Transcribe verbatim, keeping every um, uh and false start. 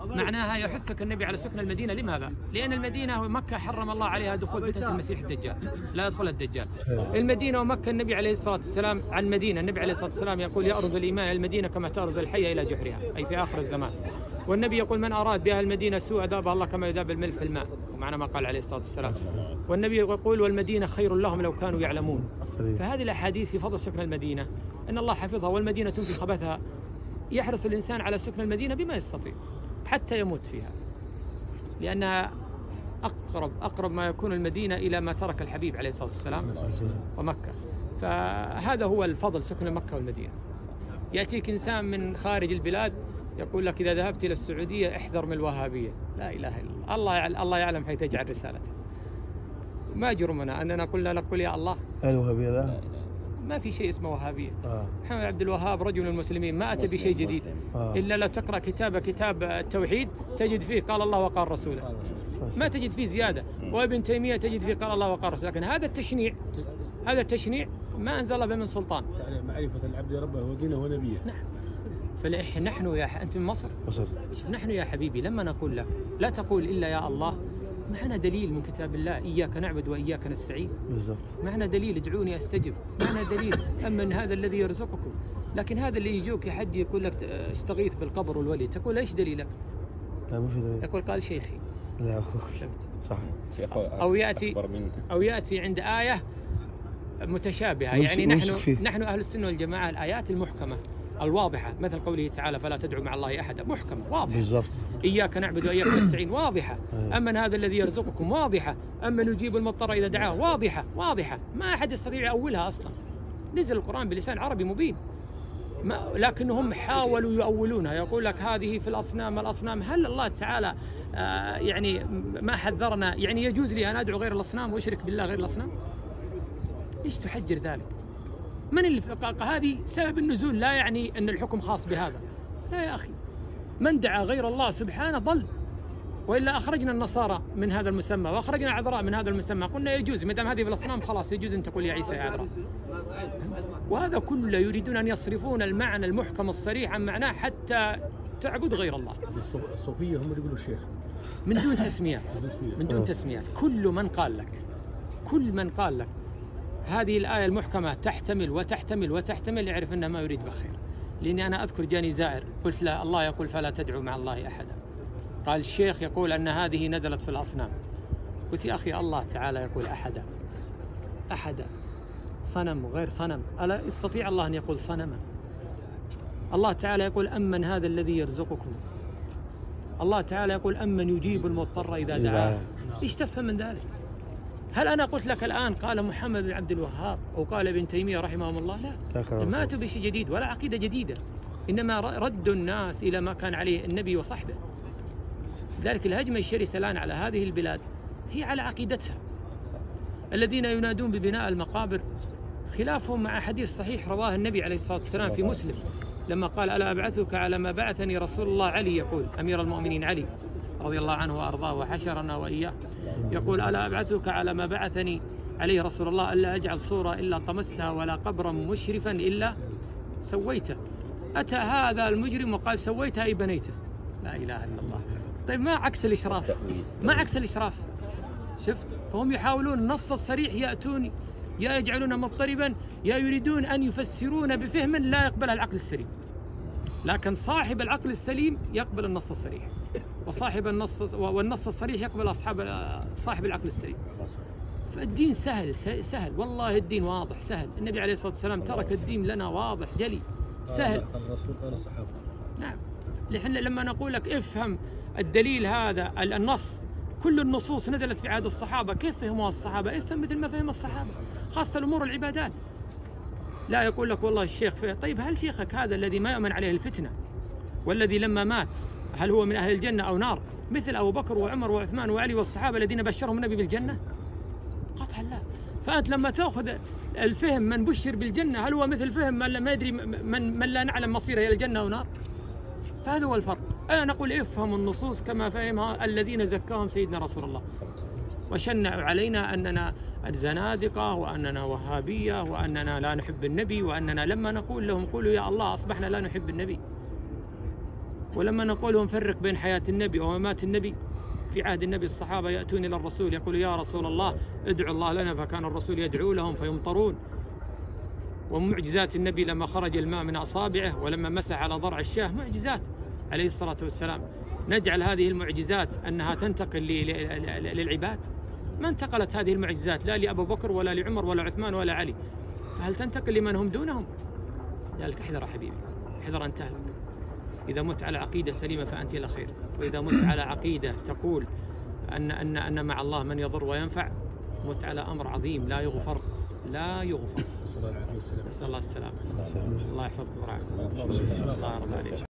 معناها يحثك النبي على سكن المدينة. لماذا؟ لأن المدينة ومكة حرم الله عليها دخول فتنة المسيح الدجال، لا يدخل الدجال. المدينة ومكة النبي عليه الصلاة والسلام عن المدينة، النبي عليه الصلاة والسلام يقول يأرز الإيمان إلى المدينة كما تأرز الحية إلى جحرها، أي في آخر الزمان. والنبي يقول من أراد بها المدينة سوء أذابها الله كما يذاب الملح في الماء، ومعنى ما قال عليه الصلاة والسلام. والنبي يقول والمدينة خير لهم لو كانوا يعلمون. فهذه الأحاديث في فضل سكن المدينة أن الله حفظها، والمدينة تنفي خبثها. يحرص الإنسان على سكن المدينة بما يستطيع حتى يموت فيها، لأنها أقرب أقرب ما يكون المدينة إلى ما ترك الحبيب عليه الصلاة والسلام ومكة. فهذا هو الفضل سكن مكة والمدينة. يأتيك إنسان من خارج البلاد يقول لك إذا ذهبت إلى السعودية احذر من الوهابية. لا إله إلا الله، الله يعلم, الله يعلم حيث يجعل رسالته. ما جرمنا أننا قلنا لك قل يا الله. الوهابية لا، ما في شيء اسمه وهابية. آه. محمد عبد الوهاب رجل من المسلمين ما أتى بشيء جديد. آه. إلا لو تقرأ كتاب كتاب التوحيد تجد فيه قال الله وقال رسوله، ما تجد فيه زيادة. وابن تيمية تجد فيه قال الله وقال رسوله. لكن هذا التشنيع هذا التشنيع ما أنزل الله به من سلطان. معرفة العبد ربه ودينه ونبيه. نعم. فنحن يا ح... أنت من مصر؟ مصر. نحن يا حبيبي لما نقول لك لا تقول إلا يا الله، معنا دليل من كتاب الله إياك نعبد وإياك نستعين. بالضبط. معنا دليل ادعوني أستجب. معنا دليل أمن هذا الذي يرزقكم. لكن هذا اللي يجوك يا حج يقول لك استغيث بالقبر والولي، تقول إيش دليلك؟ لا ما في دليل. يقول قال شيخي. لا صح. أو يأتي أو يأتي عند آية متشابهة. يعني نحن نحن أهل السنة والجماعة الآيات المحكمة الواضحة مثل قوله تعالى فلا تدعو مع الله أحدا، محكمة واضحة. بالضبط. إياك نعبد وإياك نستعين واضحة. أمن هذا الذي يرزقكم واضحة. أمن يجيب المضطر إذا دعاه واضحة واضحة، ما أحد يستطيع يأولها أصلا. نزل القرآن بلسان عربي مبين، ما لكنهم حاولوا يؤولونها. يقول لك هذه في الأصنام الأصنام هل الله تعالى آه يعني ما حذرنا؟ يعني يجوز لي أن أدعو غير الأصنام وأشرك بالله غير الأصنام؟ ليش تحجر ذلك؟ من اللي هذه سبب النزول لا يعني أن الحكم خاص بهذا. لا يا أخي، من دعا غير الله سبحانه ضل. وإلا أخرجنا النصارى من هذا المسمى وأخرجنا عذراء من هذا المسمى، قلنا يجوز ما دام هذه في الأصنام خلاص يجوز أن تقول يا عيسى يا عذراء. وهذا كله يريدون أن يصرفون المعنى المحكم الصريح عن معناه حتى تعبد غير الله. الصوفية هم اللي يقولوا الشيخ من دون تسميات، من دون تسميات. كل من قال لك كل من قال لك هذه الآية المحكمة تحتمل وتحتمل وتحتمل يعرف أنه ما يريد بخير. لأني أنا أذكر جاني زائر قلت له الله يقول فلا تدعو مع الله أحدا، قال الشيخ يقول أن هذه نزلت في الأصنام. قلت يا أخي الله تعالى يقول أحدا أحدا، صنم وغير صنم، ألا يستطيع الله أن يقول صنما؟ الله تعالى يقول أمن هذا الذي يرزقكم. الله تعالى يقول أمن يجيب المضطر إذا دعاه. إيش تفهم من ذلك؟ هل أنا قلت لك الآن قال محمد بن عبد الوهاب أو قال ابن تيمية رحمهم الله؟ لا، ما أتوا بشيء جديد ولا عقيدة جديدة، إنما ردوا الناس إلى ما كان عليه النبي وصحبه. لذلك الهجمة الشرسة الآن على هذه البلاد هي على عقيدتها. الذين ينادون ببناء المقابر خلافهم مع حديث صحيح رواه النبي عليه الصلاة والسلام في مسلم لما قال ألا أبعثك على ما بعثني رسول الله. علي يقول أمير المؤمنين علي رضي الله عنه وأرضاه وحشرنا وإياه يقول ألا أبعثك على ما بعثني عليه رسول الله ألا أجعل صورة إلا طمستها ولا قبرا مشرفا إلا سويته. أتى هذا المجرم وقال سويتها أي بنيته. لا إله إلا الله. طيب ما عكس الإشراف؟ ما عكس الإشراف؟ شفت؟ فهم يحاولون النص الصريح يأتون يا يجعلون مضطربا يا يريدون أن يفسرون بفهم لا يقبلها العقل السليم. لكن صاحب العقل السليم يقبل النص الصريح، وصاحب النص والنص الصريح يقبل أصحاب صاحب العقل السليم. فالدين سهل سهل والله، الدين واضح سهل. النبي عليه الصلاة والسلام ترك الدين لنا واضح جلي سهل. الرسول قال الصحابة. نعم. لحن لما نقول لك افهم الدليل هذا النص، كل النصوص نزلت في عهد الصحابة، كيف فهموها الصحابة؟ افهم مثل ما فهم الصحابة، خاصة الأمور العبادات. لا يقول لك والله الشيخ فيه. طيب هل شيخك هذا الذي ما يؤمن عليه الفتنة والذي لما مات هل هو من أهل الجنة أو نار مثل أبو بكر وعمر وعثمان وعلي والصحابة الذين بشرهم النبي بالجنة؟ قطعا لا. فأنت لما تأخذ الفهم من بشر بالجنة هل هو مثل فهم من ما يدري من, من لا نعلم مصيره إلى الجنة أو نار؟ فهذا هو الفرق. أنا نقول افهم النصوص كما فهمها الذين زكاهم سيدنا رسول الله وشنعوا علينا أننا الزنادقة وأننا وهابية وأننا لا نحب النبي، وأننا لما نقول لهم قولوا يا الله أصبحنا لا نحب النبي. ولما نقول نفرق بين حياة النبي وممات النبي، في عهد النبي الصحابة يأتون إلى الرسول يقول يا رسول الله ادعو الله لنا، فكان الرسول يدعو لهم فيمطرون. ومعجزات النبي لما خرج الماء من أصابعه ولما مسح على ضرع الشاه، معجزات عليه الصلاة والسلام. نجعل هذه المعجزات أنها تنتقل للعباد؟ ما انتقلت هذه المعجزات لا لأبو بكر ولا لعمر ولا عثمان ولا علي، فهل تنتقل لمن هم دونهم؟ لذلك احذر يا حبيبي، احذر أن تهلك. إذا مت على عقيدة سليمة فأنت إلى خير، وإذا مت على عقيدة تقول أن أن أن مع الله من يضر وينفع، مت على أمر عظيم لا يغفر، لا يغفر. صلى الله عليه وسلم. نسأل الله السلامة. الله يحفظك ويرعاك. الله يرضى عليك.